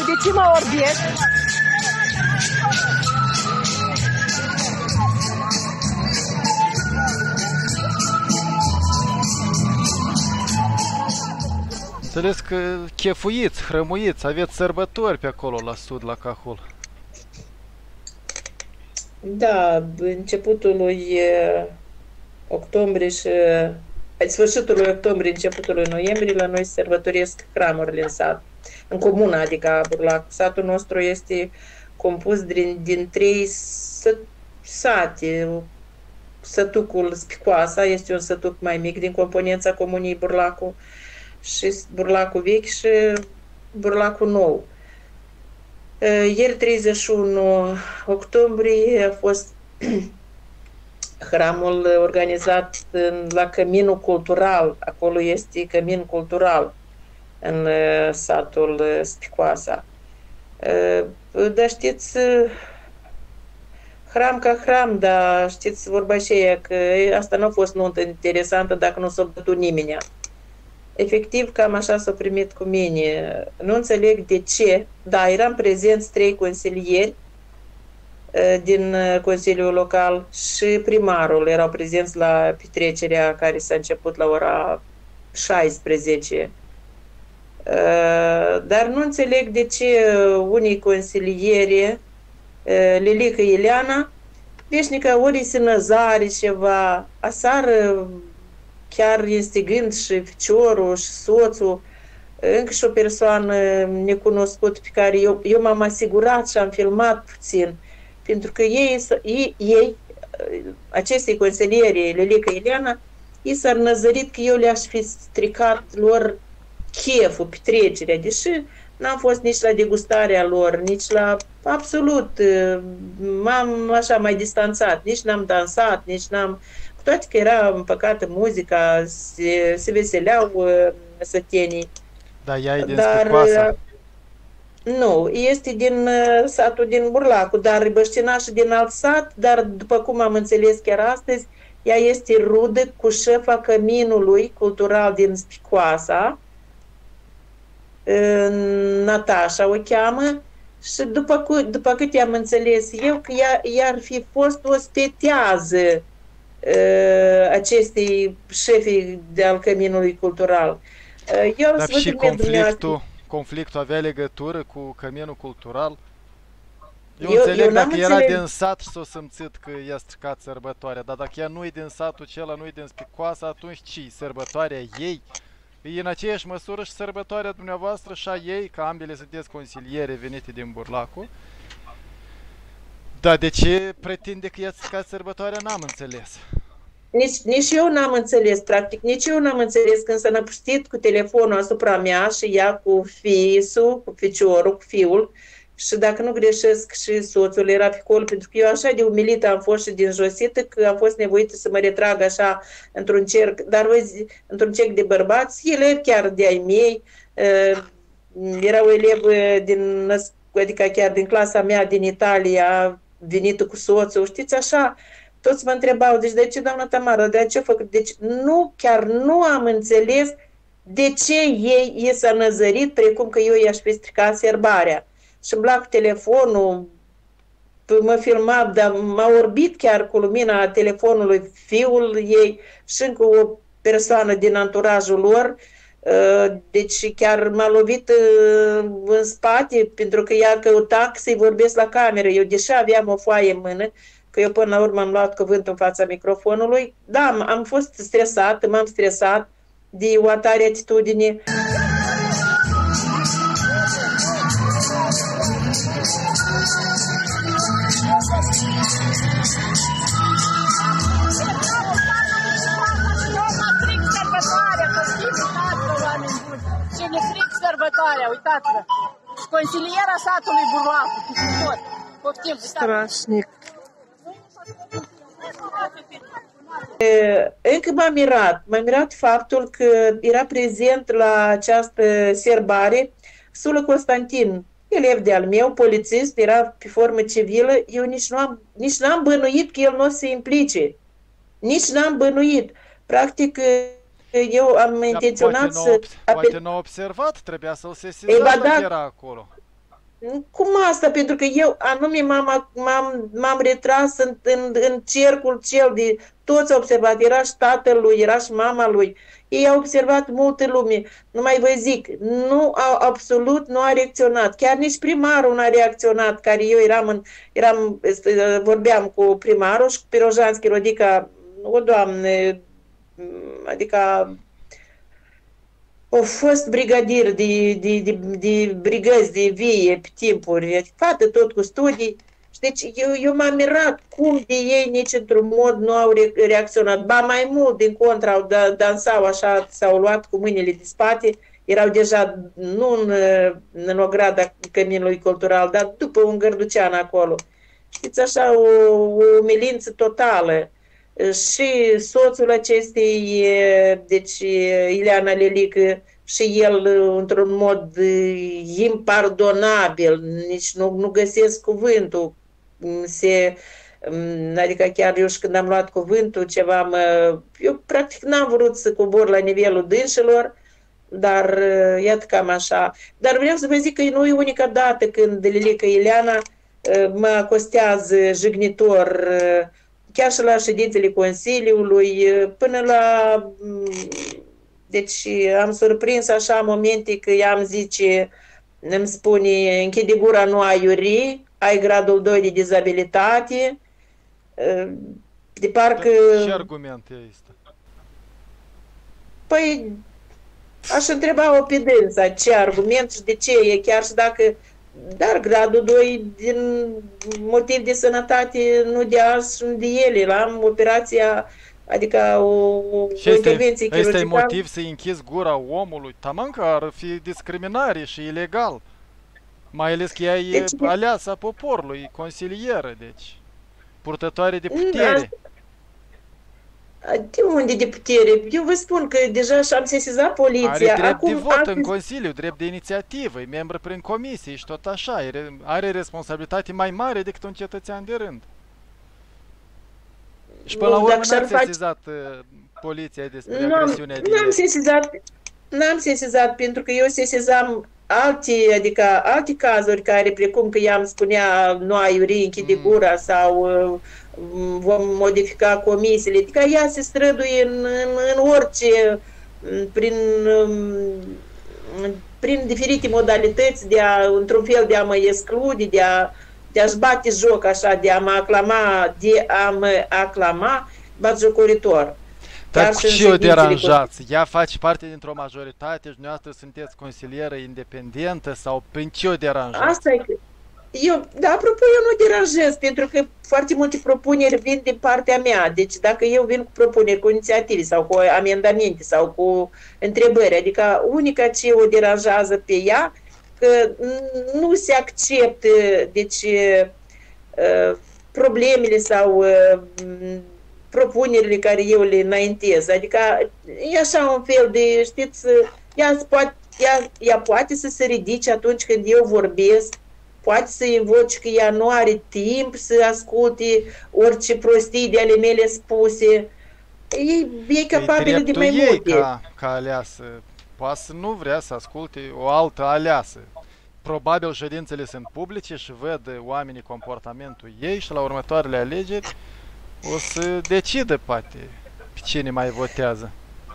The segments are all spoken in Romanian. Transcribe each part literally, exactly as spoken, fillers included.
de ce mă orbiesc? Înțeles că chefuiți, hrămuiți, aveți sărbători pe acolo la sud, la Cahul. Da, începutul lui octombrie și sfârșitul lui octombrie, începutul lui noiembrie, la noi se sărbătoresc hramurile în sat, în comuna, adică Burlac. Satul nostru este compus din, din trei sate. Sătucul Spicoasa este un sătuc mai mic din componența comunii Burlacu, și Burlacul vechi și Burlacul nou. Ieri, treizeci și unu octombrie, a fost hramul organizat în, la Căminul Cultural. Acolo este Cămin Cultural, în satul Spicoasa. Dar știți, hram ca hram, dar știți vorba aceea că asta nu a fost nuntă interesantă dacă nu s-a bătut nimeni. Efectiv, cam așa s-a primit cu mine. Nu înțeleg de ce. Da, eram prezenți trei consilieri din Consiliul Local și primarul erau prezenți la petrecerea care s-a început la ora șaisprezece. Dar nu înțeleg de ce unii consilieri, Lilica Ileana, veșnică ori se năzare ceva, aseară chiar instigând și ficiorul și soțul, încă și o persoană necunoscută pe care eu, eu m-am asigurat și am filmat puțin, pentru că ei, ei, ei acestei consilieri, Lilica Ileana, ei s-ar năzărit că eu le-aș fi stricat lor cheful, petrecerea, deși n-am fost nici la degustarea lor, nici la absolut, m-am așa mai distanțat, nici n-am dansat, nici n-am, cu toate că era împăcată muzica, se, se veseleau uh, sătenii. Da, ea e din Spicoasa. Nu, este din uh, satul din Burlacu, dar băștinașă din alt sat, dar după cum am înțeles chiar astăzi, ea este rudă cu șefa Căminului Cultural din Spicoasa, uh, Natasha o cheamă, și după, cu, după cât am înțeles eu, că ea, ea ar fi fost o spetează uh, acestei șefii de-al Căminului Cultural. Uh, eu Dar și conflictul, conflictul avea legătură cu Căminul Cultural? Eu, eu înțeleg eu dacă era înțeleg... din sat și s-o simțit că i-a stricat sărbătoarea, dar dacă ea nu-i din satul acela, nu-i din Spicoasa, atunci ce? Sărbătoarea ei? E în aceeași măsură și sărbătoarea dumneavoastră și a ei, că ambele sunteți consiliere venite din Burlacu. Dar de ce pretinde că i-a stricat sărbătoarea, n-am înțeles. Nici, nici eu n-am înțeles, practic, nici eu n-am înțeles când s-a năpustit cu telefonul asupra mea și ea cu fiisul, cu ficiorul, cu fiul, și dacă nu greșesc și soțul era pe acolo, pentru că eu așa de umilită am fost și din josită că am fost nevoită să mă retrag așa într-un cerc, dar văzi, într-un cerc de bărbați, elevi chiar de ai mei, uh, era o elevă din, adică chiar din clasa mea din Italia, venită cu soțul, știți așa, toți mă întrebau, deci de ce, doamna Tamara, de ce făcut? Deci nu, chiar nu am înțeles de ce ei i s-a năzărit, precum că eu i-aș fi stricat serbarea. Și îmi blag telefonul, mă filma, dar m-a orbit chiar cu lumina telefonului fiul ei și încă o persoană din anturajul lor. Deci chiar m-a lovit în spate, pentru că ea căuta să-i vorbesc la cameră. Eu, deși aveam o foaie în mână, că eu până la urmă am luat cuvântul în fața microfonului, da, am fost stresat, m-am stresat de o atare atitudine. Sărbătoarea, uitați-vă! Consiliera satului Burlacu, tot. Poftim, strașnic. Încă m-a mirat, m-a mirat faptul că era prezent la această serbare Sulă Constantin, elev de-al meu, polițist, era pe formă civilă. Eu nici nu am, nici n-am bănuit că el nu o să se implice. Nici n-am bănuit. Practic, eu am da, intenționat poate să... Poate n-a observat, trebuia să-l sesizăm dacă era acolo. Cum asta? Pentru că eu anume m-am, m-am, m-am retras în, în, în cercul cel de toți au observat. Era și tatăl lui, era și mama lui. Ei au observat multă lume. Nu mai vă zic, nu au, absolut nu a reacționat. Chiar nici primarul nu a reacționat, care eu eram, în, eram vorbeam cu primarul și cu Pirojanski Rodica, o doamne, adică au fost brigadier de, de, de, de brigăzi de vie pe timpuri, fată tot cu studii. Și deci eu, eu m-am mirat cum de ei nici într-un mod nu au re reacționat. Ba mai mult, din contra, au da, dansau așa, s-au luat cu mâinile de spate, erau deja nu în, în ograda Căminului Cultural, dar după un gărducean acolo. Știți, așa, o, o umilință totală. Și soțul acestei, deci Ileana Lelică, și el într-un mod impardonabil, nici nu, nu găsesc cuvântul, se, adică chiar eu și când am luat cuvântul ceva, mă, eu practic n-am vrut să cobor la nivelul dânșilor, dar iată cam așa. Dar vreau să vă zic că nu e unica dată când Lelică Ileana mă acostează jignitor, chiar și la ședințele Consiliului, până la... Deci am surprins așa momente că i-am zice, îmi spune, închide gura, nu ai iuri, ai gradul doi de dizabilitate. De parcă... Ce argument este? Păi, aș întreba-o pe dânsa ce argument și de ce e, chiar și dacă... Dar gradul doi, din motiv de sănătate, nu de azi, nu de ele. Am operația, adică o, o intervenție chirurgicală. Este motiv să-i închizi gura omului? Taman că ar fi discriminare și ilegal. Mai ales că ea e deci, aleasa poporului, consilieră, deci. Purtătoare de putere. De unde de putere? Eu vă spun că deja și-am sesizat poliția. Are drept Acum, de vot astăzi... în Consiliu, drept de inițiativă, e membru prin comisie și tot așa. Are responsabilitate mai mare decât un cetățean de rând. Și până la urmă n-ați sesizat face... poliția despre agresiunea de N-am sesizat, n-am sesizat, pentru că eu sesizam alte, adică alte cazuri care, precum că i-am spunea nu ai iuri, închide mm. gura sau vom modifica comisiile, adică ea se străduie în, în, în orice, prin, prin diferite modalități de a, într-un fel de a mă exclude, de a de a-și bate joc așa, de a mă aclama, de a mă aclama batjocoritor. Dar cu ce o deranjați? Ea face parte dintr-o majoritate și dumneavoastră sunteți consilieră independentă sau prin ce o deranjați? Asta e că eu, da, apropo, eu nu deranjez, pentru că foarte multe propuneri vin din partea mea. Deci dacă eu vin cu propuneri, cu inițiative sau cu amendamente sau cu întrebări, adică unica ce o deranjează pe ea, că nu se acceptă, deci, problemele sau propunerile care eu le înaintez. Adică e așa un fel de, știți, ea poate, ea, ea poate să se ridice atunci când eu vorbesc, poate să invoci că ea nu are timp să asculte orice prostii de ale mele spuse. E, e capabilă de mai ei multe. Ca, ca aleasă. Poate să nu vrea să asculte o altă aleasă. Probabil ședințele sunt publice și văd oamenii comportamentul ei și la următoarele alegeri o să decidă, poate, pe cine mai votează.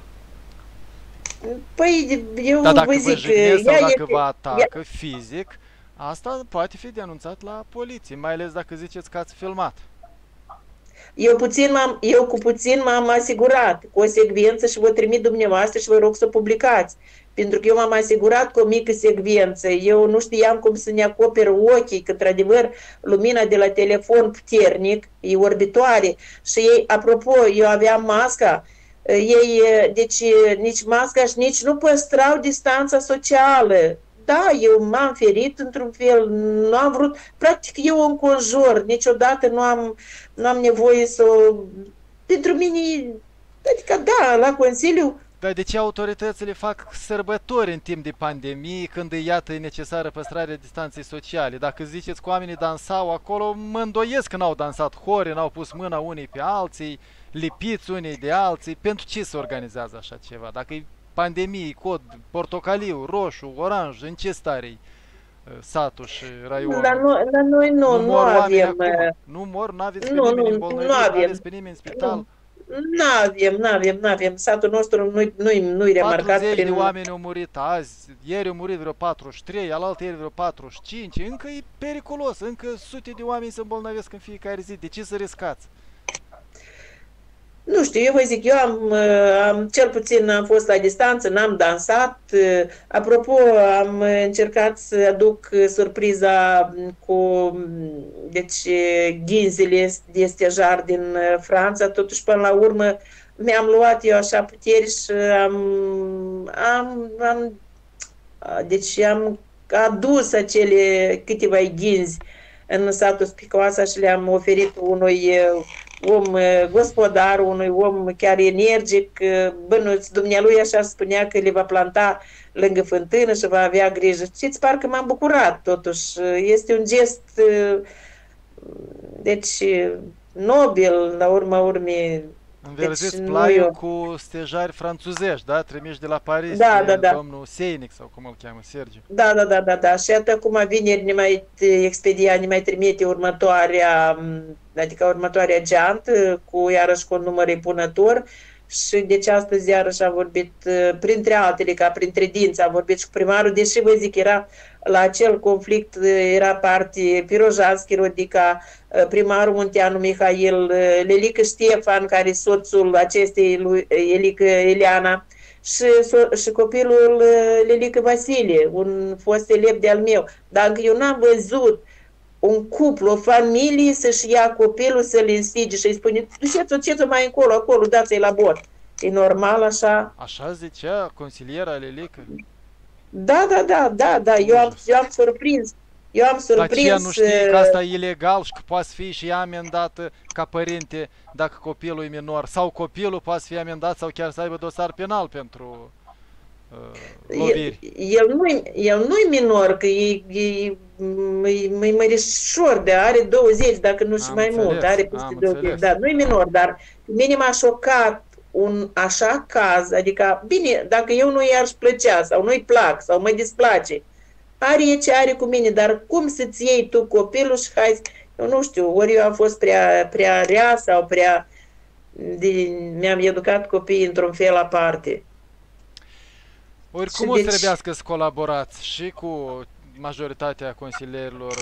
Păi, eu Dar dacă vă vă zic, jignesc sau dacă este, vă atacă ea... fizic, asta poate fi denunțat la poliție, mai ales dacă ziceți că ați filmat. Eu, puțin eu cu puțin m-am asigurat cu o secvență și vă trimit dumneavoastră și vă rog să o publicați. Pentru că eu m-am asigurat cu o mică secvență. Eu nu știam cum să ne acoper ochii, că într-adevăr lumina de la telefon puternic e orbitoare. Și ei, apropo, eu aveam masca, ei, deci nici masca și nici nu păstrau distanța socială. Da, eu m-am ferit într-un fel, nu am vrut, practic eu în conjur, niciodată nu am, nu am nevoie să o... Pentru mine, adică da, la Consiliu... Dar de ce autoritățile fac sărbători în timp de pandemie, când iată e necesară păstrarea distanței sociale? Dacă ziceți că oamenii dansau acolo, mă îndoiesc că n-au dansat hori, n-au pus mâna unii pe alții, lipiți unii de alții. Pentru ce se organizează așa ceva? Dacă e pandemie, cod, portocaliu, roșu, oranj, în ce stare satul și raionul. La noi, la noi nu, nu, nu mor avem... Acum. Nu mor, nu aveți pe nu, nimeni nu, îmbolnăvit, nu nu avem. aveți pe nimeni în spital. Nu. Nu avem, nu avem, nu avem. Satul nostru nu-i nu-i, nu-i remarcat patruzeci prin... de oameni au murit azi, ieri au murit vreo patruzeci și trei, alaltă ieri vreo patruzeci și cinci, încă e periculos, încă sute de oameni se îmbolnăvesc în fiecare zi. De ce să riscați? Nu știu, eu vă zic, eu am, am cel puțin am fost la distanță, n-am dansat. Apropo, am încercat să aduc surpriza cu, deci, ghinzile de stejar din Franța, totuși până la urmă mi-am luat eu așa puteri și am, am, am deci am adus acele câteva ghinzi în satul Spicoasa și le-am oferit unui om gospodar, unui om chiar energic. Bănuți, dumnealui așa spunea că le va planta lângă fântână și va avea grijă. Știți, parcă m-am bucurat totuși. Este un gest, deci, nobil, la urma urmei. Înverziți deci, plaiul eu... cu stejari franțuzești, da? Trimiși de la Paris, da, de da, da. domnul Seinic, sau cum îl cheamă, Sergiu. Da, da, da, da, da. Și atât acum vineri ne mai expedia, ne mai trimite următoarea, adică următoarea geantă, cu iarăși cu un număr impunător. Și deci astăzi iarăși a vorbit, printre altele, ca printre dinți, a vorbit și cu primarul, deși vă zic, era la acel conflict, era parte Pirojanski, Rodica, primarul Munteanu Mihail, Lelică Ștefan, care e soțul acestei lui Elică Eliana, și, și copilul Lelică Vasile, un fost elev de-al meu. Dacă eu n-am văzut un cuplu, o familie să-și ia copilul, să-l instige și îi spune, duceți-o, duceți-o mai încolo, acolo, dați-i la bord. E normal așa? Așa zicea consiliera Lelică? Da, da, da, da, da, eu am, eu am surprins. Eu am surprins... Aceea nu știe că asta e ilegal și că poate fi și ea amendată ca părinte dacă copilul e minor, sau copilul poate fi amendat sau chiar să aibă dosar penal pentru uh, loviri. El, el nu-i el nu-i minor, că e, e, e, e mărișor, de are douăzeci, dacă nu și mai înțeles, mult, are peste douăzeci, da, nu-i minor, dar mine m-a șocat un așa caz, adică, bine, dacă eu nu i-aș plăcea sau nu-i plac sau mă displace, are ce are cu mine, dar cum să-ți iei tu copilul și hai, eu nu știu, ori eu am fost prea, prea rea sau prea, mi-am educat copiii într-un fel aparte. Oricum o deci... să trebuiască să colaborați și cu majoritatea consilierilor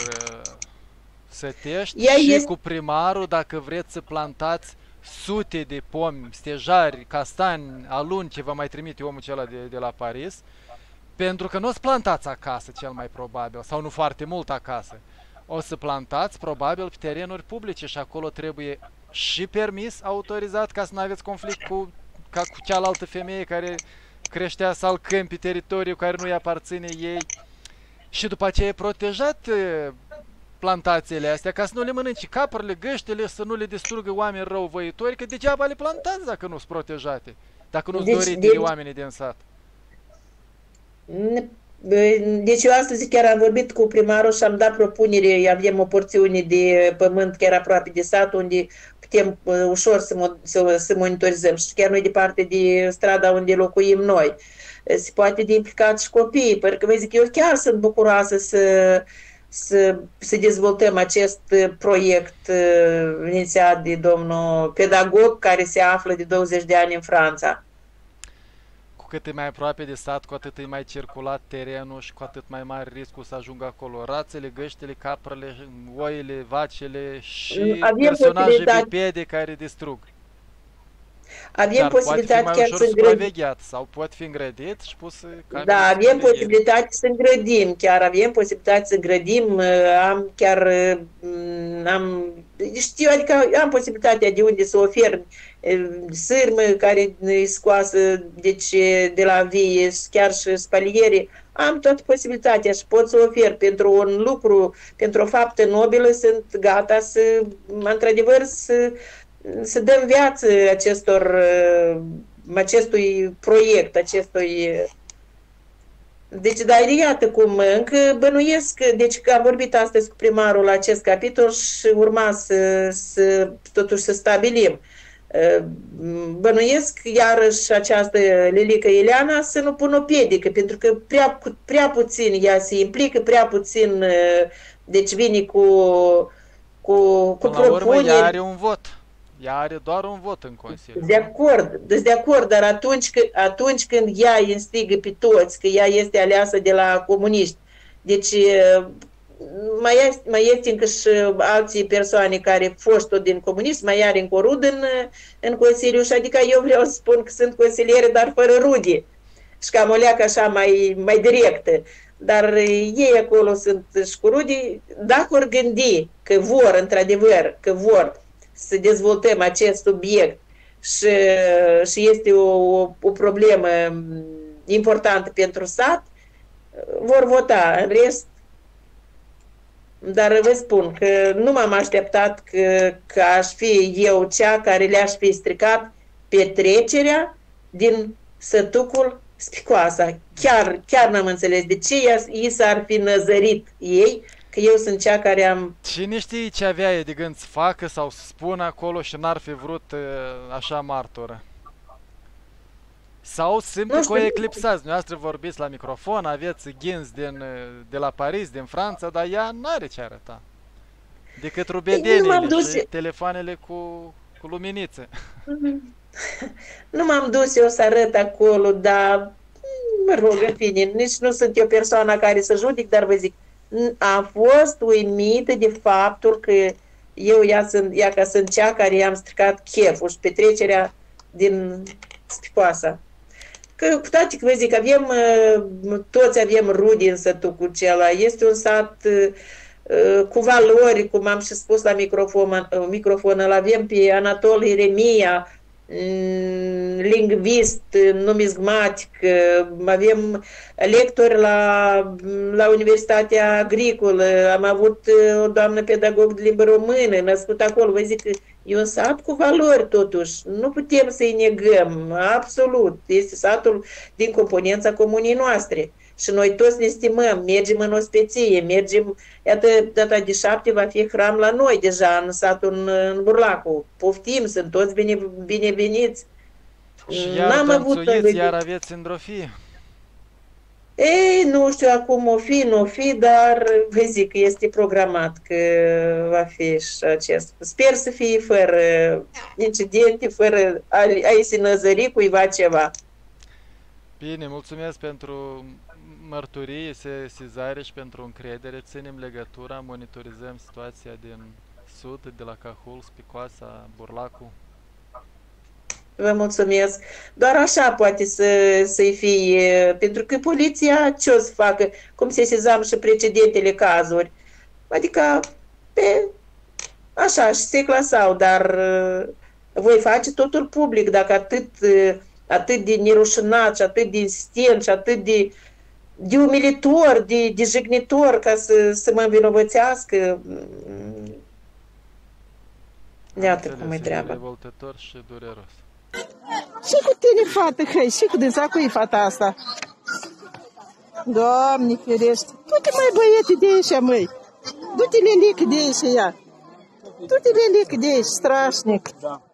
sătești și este... cu primarul dacă vreți să plantați sute de pomi, stejari, castani, aluni, ce vă mai trimite omul acela de, de la Paris, pentru că nu o să plantați acasă, cel mai probabil, sau nu foarte mult acasă. O să plantați, probabil, pe terenuri publice și acolo trebuie și permis autorizat ca să nu aveți conflict cu, ca cu cealaltă femeie care creștea salcâmi pe teritoriu care nu-i aparține ei. Și după aceea e protejat plantațiile astea ca să nu le mănânce caprele, găștile, să nu le distrugă oameni răuvoitori, că degeaba le plantați dacă nu sunt protejate, dacă nu-ți deci, dorite deci... de oamenii din sat. Deci eu astăzi chiar am vorbit cu primarul și am dat propunere, avem o porțiune de pământ chiar aproape de sat, unde putem uh, ușor să, să, să monitorizăm și chiar noi departe de strada unde locuim noi. Se poate de implicat și copiii, pentru că vă zic, eu chiar sunt bucuroasă să, să, să dezvoltăm acest proiect uh, inițiat de domnul pedagog care se află de douăzeci de ani în Franța. Cu cât e mai aproape de sat, cu atât e mai circulat terenul și cu atât mai mare riscul să ajungă acolo rațele, găștile, caprele, oile, vacele și avem personaje bipede care distrug. Avem Dar posibilitate poate fi mai chiar ușor să îngrădim. supravegheat sau pot fi îngrădit și pus Da, avem posibilitate să îngrădim, chiar avem posibilitate să îngrădim, am chiar, am, știu, adică am posibilitatea de unde să ofer sârmă care e scoasă deci, de la vie, chiar și spaliere, am toată posibilitatea și pot să ofer pentru un lucru, pentru o faptă nobilă, sunt gata să, într-adevăr, să să dăm viață acestor, acestui proiect, acestui... Deci, dar iată cum, încă bănuiesc, deci că am vorbit astăzi cu primarul la acest capitol și urma să, să totuși să stabilim. Bănuiesc iarăși această Lilica Ileana să nu pună o piedică, pentru că prea, prea puțin ea se implică, prea puțin, deci vine cu, cu, cu Până la urmă, propuneri. ea are un vot. Ea are doar un vot în Consiliu. De acord, de acord, dar atunci, atunci când ea îi instigă pe toți, că ea este aleasă de la comuniști, deci mai este, mai este încă și alții persoane care fost tot din comunism, mai are încă o rudă în, în Consiliu, și adică eu vreau să spun că sunt consiliere, dar fără rude. Și cam o leacă așa mai, mai directă. Dar ei acolo sunt și cu rude. Dacă or gândi că vor, într-adevăr, că vor să dezvoltăm acest subiect și, și este o, o problemă importantă pentru sat, vor vota. În rest, dar vă spun că nu m-am așteptat că, că aș fi eu cea care le-aș fi stricat petrecerea din sătucul Spicoasa. Chiar, chiar n-am înțeles de ce ei s-ar fi năzărit ei, că eu sunt cea care am... Cine știe ce avea ei de gând să facă sau să spună acolo și n-ar fi vrut așa martoră? Sau simplu că o eclipsați. Noastră vorbiți la microfon, aveți ghinzi din, de la Paris, din Franța, dar ea n-are ce arăta. Decât rubedenile și telefoanele cu, cu luminițe. Nu m-am dus eu să arăt acolo, dar, mă rog, în fine, nici nu sunt eu persoana care să judec, dar vă zic, am fost uimită de faptul că eu, ea, sunt, ea ca sunt cea care i-am stricat cheful și petrecerea din Spicoasa. Că cu toate că vă zic, avem, toți avem rude în sătucul acela, este un sat cu valori, cum am și spus la microfon, microfon îl avem pe Anatol Ieremia, lingvist, numismatic, avem lectori la, la Universitatea Agricolă, am avut o doamnă pedagog de limbă română, născut acolo, vă zic că e un sat cu valori totuși, nu putem să-i negăm, absolut, este satul din componența comunii noastre. Și noi toți ne stimăm, mergem în ospeție, mergem, iată, data de șapte va fi hram la noi deja, în satul în, în Burlacu. Poftim, sunt toți bine, bineveniți. Și iar dănțuiți, iar aveți îndrofie? Ei, nu știu acum o fi, nu o fi, dar vă zic că este programat că va fi și acest. Sper să fie fără incidente, fără a-i se năzări cuiva ceva. Bine, mulțumesc pentru mărturie, sesizare și pentru încredere. Ținem legătura, monitorizăm situația din sud, de la Cahul, Spicoasa, Burlacu. Vă mulțumesc. Doar așa poate să, să-i fie, pentru că poliția ce o să facă? Cum sesizam și precedentele cazuri. Adică, pe, așa, și se clasau, dar voi face totul public, dacă atât, atât de nerușinat și atât de insistent și atât de de umilitor, de, de jignitor, ca să, să mă învinovățească. Iată cum e treaba. Revoltător și dureros. Și cu tine, fată, hei, și cu dânsa, cu e fata asta? Doamne ferește, du-te, mai băiete, de aici, măi. Du-te, lelică, de aici, ea. Du-te, lelică, de aici, strașnic.